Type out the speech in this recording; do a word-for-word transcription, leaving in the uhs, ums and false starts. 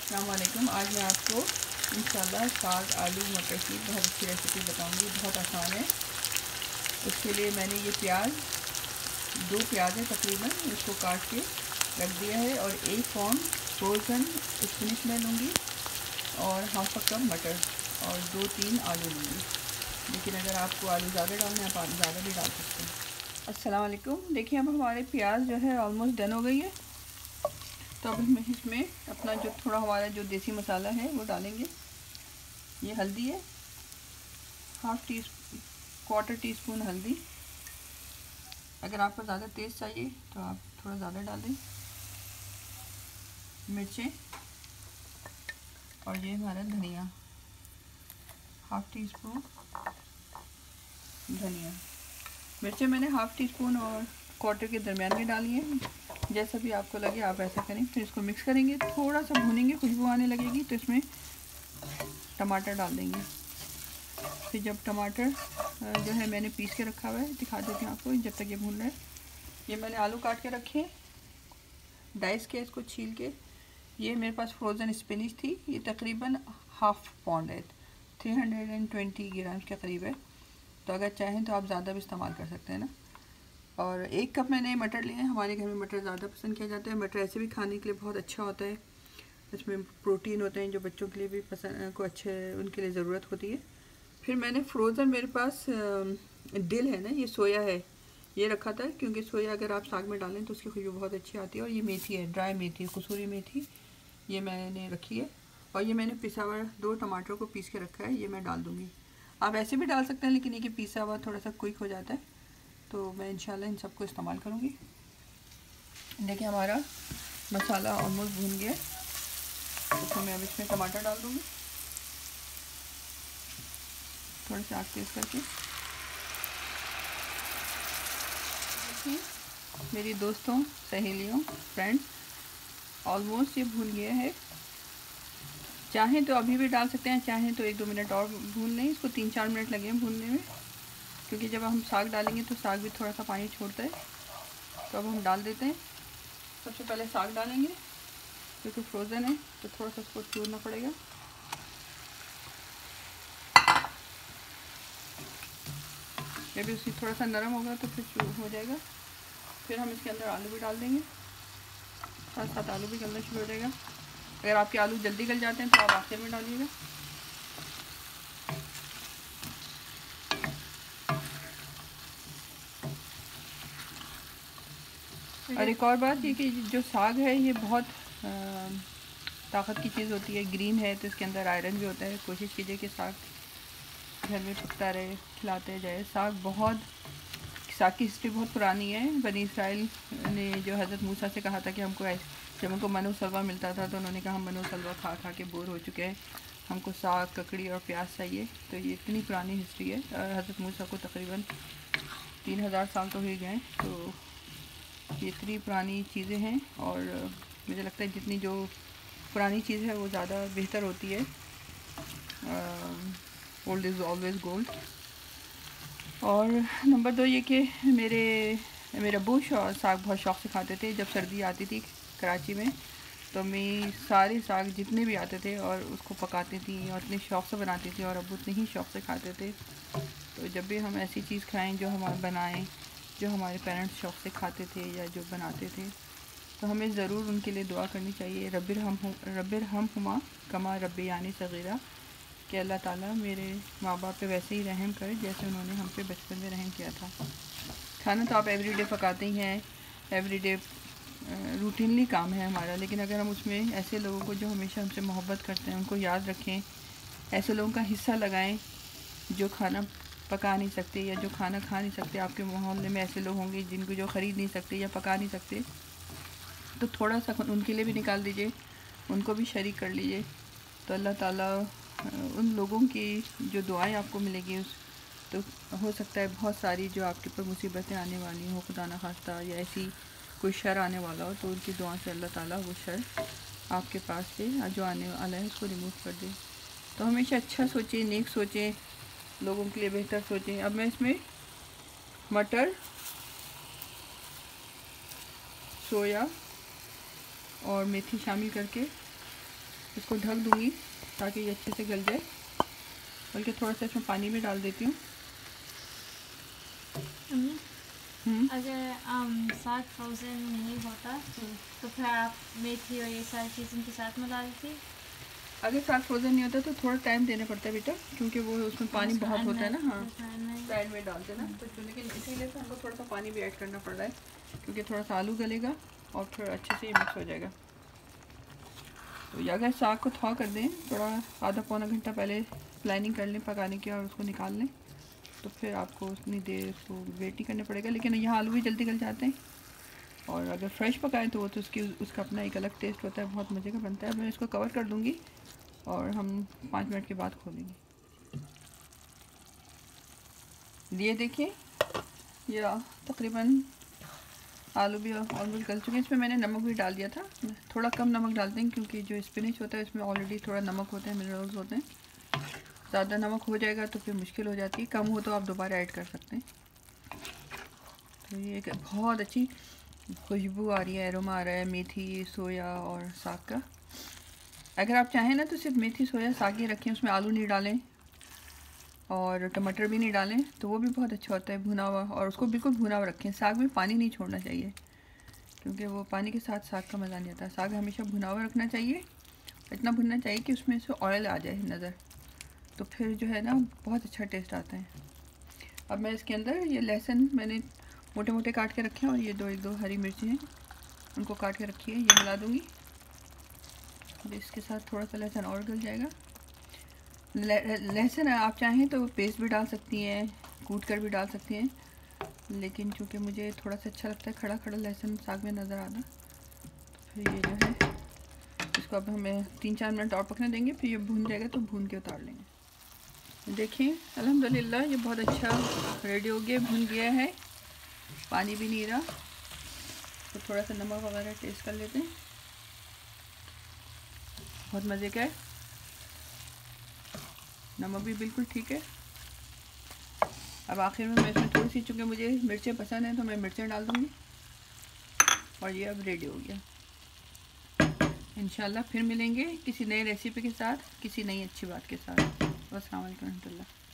अस्सलाम वालेकुम। आज मैं आपको इंशाल्लाह साग आलू मटर की बहुत अच्छी रेसिपी बताऊंगी। बहुत आसान है। उसके लिए मैंने ये प्याज, दो प्याज है तकरीबन, इसको काट के रख दिया है और एक पौन फ्रोज़न स्पिनच मैं लूँगी और हाफ अ कप मटर और दो तीन आलू लूँगी। लेकिन अगर आपको आलू ज़्यादा डालना है आप आलू ज़्यादा भी डाल सकते हैं। अस्सलाम वालेकुम। देखिए अब हमारे प्याज जो है ऑलमोस्ट डन हो गई है। तो अब हम इसमें अपना जो थोड़ा हमारा जो देसी मसाला है वो डालेंगे। ये हल्दी है, half tea quarter teaspoon हल्दी। अगर आपको ज़्यादा तेज़ चाहिए तो आप थोड़ा ज़्यादा डाल दें। मिर्चें और ये हमारा धनिया, हाफ टी स्पून धनिया। मिर्चें मैंने हाफ टी स्पून और क्वार्टर के दरमियान में डाली है। जैसा भी आपको लगे आप ऐसा करें। फिर इसको मिक्स करेंगे, थोड़ा सा भूनेंगे, खुशबू आने लगेगी तो इसमें टमाटर डाल देंगे। फिर जब टमाटर जो है मैंने पीस के रखा हुआ है, दिखा देती हूँ आपको जब तक ये भून रहा है। ये मैंने आलू काट के रखे, डाइस के इसको छील के। ये मेरे पास फ्रोज़न स्पिनच थी, ये तकरीबन हाफ पाउंड है, three hundred and twenty gram के करीब है। तो अगर चाहें तो आप ज़्यादा भी इस्तेमाल कर सकते हैं ना। और एक कप मैंने मटर लिए हैं। हमारे घर में मटर ज़्यादा पसंद किया जाता है। मटर ऐसे भी खाने के लिए बहुत अच्छा होता है। इसमें प्रोटीन होते हैं जो बच्चों के लिए भी पसंद को अच्छे उनके लिए ज़रूरत होती है। फिर मैंने फ्रोज़न, मेरे पास दिल है ना, ये सोया है, ये रखा था, क्योंकि सोया अगर आप साग में डालें तो उसकी खुशबू बहुत अच्छी आती है। और ये मेथी है, ड्राई मेथी, कसूरी मेथी, ये मैंने रखी है। और ये मैंने पिसा हुआ दो टमाटर को पीस के रखा है, ये मैं डाल दूँगी। आप ऐसे भी डाल सकते हैं, लेकिन ये पिसा हुआ थोड़ा सा क्विक हो जाता है, तो मैं इंशाल्लाह इन सबको इस्तेमाल करूँगी। देखिए हमारा मसाला ऑलमोस्ट भून गया है। तो मैं अब इसमें टमाटर डाल दूँगी, थोड़ा सा आग तेज़ करके। देखिए मेरी दोस्तों, सहेलियों, फ्रेंड्स, ऑलमोस्ट ये भून गया है। चाहें तो अभी भी डाल सकते हैं, चाहें तो एक दो मिनट और भून लें। इसको तीन चार मिनट लगे हैं भूनने में, क्योंकि जब हम साग डालेंगे तो साग भी थोड़ा सा पानी छोड़ता है। तो अब हम डाल देते हैं। सबसे पहले साग डालेंगे, क्योंकि फ्रोज़न है तो थोड़ा सा उसको चूरना पड़ेगा। जब उसकी थोड़ा सा नरम होगा तो फिर चूर हो जाएगा। फिर हम इसके अंदर आलू भी डाल देंगे, साथ साथ आलू भी गलना शुरू हो जाएगा। अगर आपके आलू जल्दी गल जाते हैं तो आप आखिर में डालिएगा। और एक और बात ये कि जो साग है ये बहुत ताकत की चीज़ होती है। ग्रीन है तो इसके अंदर आयरन भी होता है। कोशिश कीजिए कि साग घर में पकता रहे, खिलाते जाए। साग बहुत साग की हिस्ट्री बहुत पुरानी है। बनी इसराइल ने जो हज़रत मूसा से कहा था कि हमको, जब उनको मनु सलवा मिलता था तो उन्होंने कहा हम मनु सलवा खा खा के बोर हो चुके हैं, हमको साग, ककड़ी और प्याज चाहिए। तो ये इतनी पुरानी हिस्ट्री है। हज़रत मूसा को तकरीबन तीन हज़ार साल तो हो गए। तो ये इतनी पुरानी चीज़ें हैं और मुझे लगता है जितनी जो पुरानी चीज़ है वो ज़्यादा बेहतर होती है। Old is always gold. और नंबर दो ये कि मेरे मेरे अब्बू साग बहुत शौक़ से खाते थे। जब सर्दी आती थी कराची में तो मैं सारे साग जितने भी आते थे और उसको पकाती थी और इतने शौक़ से बनाती थी और अब्बू इतने ही शौक़ से खाते थे। तो जब भी हम ऐसी चीज़ खाएं जो हम बनाएं, जो हमारे पेरेंट्स शौक़ से खाते थे या जो बनाते थे, तो हमें ज़रूर उनके लिए दुआ करनी चाहिए। रब्बिर हम रब्बिर हम हुमा कमा रब्बी यानी सगीरा, कि अल्लाह ताला मेरे माँ बाप पे वैसे ही रहम करे जैसे उन्होंने हम पे बचपन में रहम किया था। खाना तो आप एवरीडे पकाते ही हैं, एवरीडे रूटीनली काम है हमारा। लेकिन अगर हम उसमें ऐसे लोगों को जो हमेशा हमसे मोहब्बत करते हैं उनको याद रखें, ऐसे लोगों का हिस्सा लगाएं जो खाना पका नहीं सकते या जो खाना खा नहीं सकते। आपके मोहल्ले में ऐसे लोग होंगे जिनको जो ख़रीद नहीं सकते या पका नहीं सकते, तो थोड़ा सा उनके लिए भी निकाल दीजिए, उनको भी शरीक कर लीजिए। तो अल्लाह ताला उन लोगों की जो दुआएं आपको मिलेगी उस तो हो सकता है बहुत सारी जो आपके ऊपर मुसीबतें आने वाली हो, खुदा ना खास्ता, या ऐसी कोई शर आने वाला हो, तो उनकी दुआ से अल्लाह ताला वो शर आपके पास से जो आने वाला है उसको रिमूव कर दे। तो हमेशा अच्छा सोचें, नेक सोचें, लोगों के लिए बेहतर सोचें। अब मैं इसमें मटर, सोया और मेथी शामिल करके इसको ढक दूँगी ताकि ये अच्छे से गल जाए। बल्कि थोड़ा सा इसमें पानी भी डाल देती हूँ। अगर um, साग फ्रोज़न नहीं होता तो फिर आप मेथी और ये सारी चीज़ों के साथ मिला देती? अगर साग फ्रोज़न नहीं होता तो थोड़ा टाइम देना पड़ता है बेटा, क्योंकि वो उसमें पानी बहुत होता है ना। हाँ, पैन में डालते ना, तो लेकिन इसीलिए तो हमको थोड़ा सा पानी भी ऐड करना पड़ रहा है, क्योंकि थोड़ा सा आलू गलेगा और फिर अच्छे से मिक्स हो जाएगा। तो अगर साग को थोड़ा कर दें, थोड़ा आधा पौना घंटा पहले प्लानिंग कर लें पकाने की और उसको निकाल लें, तो फिर आपको उतनी देर उसको वेट नहीं करना पड़ेगा। लेकिन यहाँ आलू भी जल्दी गल जाते हैं, और अगर फ्रेश पकाएं तो वो तो उसकी उसका अपना एक अलग टेस्ट होता है, बहुत मज़े का बनता है। मैं इसको कवर कर दूँगी और हम पाँच मिनट के बाद खोलेंगे। ये देखिए, ये तकरीबन आलू भी ऑलमोस्ट गल चुके हैं। इसमें मैंने नमक भी डाल दिया था, थोड़ा कम नमक डालते हैं क्योंकि जो स्पिनच होता है इसमें ऑलरेडी थोड़ा नमक होता है, मिनरल्स होते हैं। ज़्यादा नमक हो जाएगा तो फिर मुश्किल हो जाती है, कम हो तो आप दोबारा ऐड कर सकते हैं। तो ये एक बहुत अच्छी खुशबू आ रही है, एरोमा आ रहा है मेथी, सोया और साग का। अगर आप चाहें ना तो सिर्फ मेथी, सोया, साग ही रखें, उसमें आलू नहीं डालें और टमाटर भी नहीं डालें, तो वो भी बहुत अच्छा होता है भुना हुआ। और उसको बिल्कुल भुना हुआ रखें। साग में पानी नहीं छोड़ना चाहिए, क्योंकि वो पानी के साथ साग का मज़ा नहीं आता। साग हमेशा भुना हुआ रखना चाहिए, इतना भुनना चाहिए कि उसमें से ऑयल आ जाए नज़र, तो फिर जो है ना बहुत अच्छा टेस्ट आता है। अब मैं इसके अंदर ये लहसुन मैंने मोटे मोटे काट के रखे हैं, और ये दो एक दो हरी मिर्ची हैं, उनको काट के रखी है, ये मिला दूँगी। इसके साथ थोड़ा सा लहसुन और गल जाएगा। लहसुन आप चाहें तो पेस्ट भी डाल सकती हैं, कूट कर भी डाल सकती हैं, लेकिन चूँकि मुझे थोड़ा सा अच्छा लगता है खड़ा खड़ा लहसुन साग में नज़र आना, तो फिर ये जो है इसको अब हमें तीन चार मिनट और पकने देंगे, फिर ये भून जाएगा तो भून के उतार लेंगे। देखिए अल्हम्दुलिल्लाह ये बहुत अच्छा रेडी हो गया, भून गया है, पानी भी नहीं रहा। तो थोड़ा सा नमक वगैरह टेस्ट कर लेते हैं, बहुत मज़े का है, नमक भी बिल्कुल ठीक है। अब आखिर में मैं इसमें थोड़ी सी, चूँकि मुझे मिर्चें पसंद हैं तो मैं मिर्चें डाल दूँगी, और ये अब रेडी हो गया। इंशाल्लाह फिर मिलेंगे किसी नई रेसिपी के साथ, किसी नई अच्छी बात के साथ। अस्सलाम वालेकुम रहमतुल्लाह।